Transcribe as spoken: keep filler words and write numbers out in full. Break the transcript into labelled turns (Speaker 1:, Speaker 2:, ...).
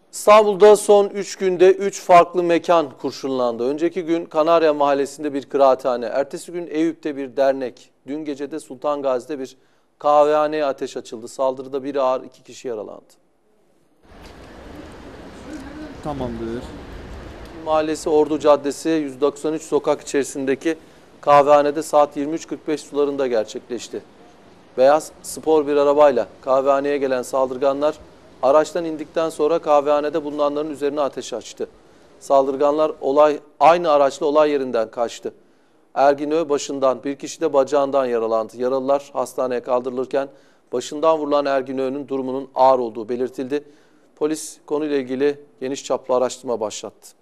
Speaker 1: İstanbul'da son üç günde üç farklı mekan kurşunlandı. Önceki gün Kanarya Mahallesi'nde bir kıraathane, ertesi gün Eyüp'te bir dernek, dün gece de Sultan Gazi'de bir kahvehaneye ateş açıldı. Saldırıda biri ağır, iki kişi yaralandı.
Speaker 2: Tamamdır.
Speaker 1: Mahallesi Ordu Caddesi yüz doksan üç sokak içerisindeki kahvehanede saat yirmi üç kırk beş sularında gerçekleşti. Beyaz spor bir arabayla kahvehaneye gelen saldırganlar araçtan indikten sonra kahvehanede bulunanların üzerine ateş açtı. Saldırganlar olay aynı araçla olay yerinden kaçtı. Erginö başından, bir kişi de bacağından yaralandı. Yaralılar hastaneye kaldırılırken başından vurulan Erginö'nün durumunun ağır olduğu belirtildi. Polis konuyla ilgili geniş çaplı araştırma başlattı.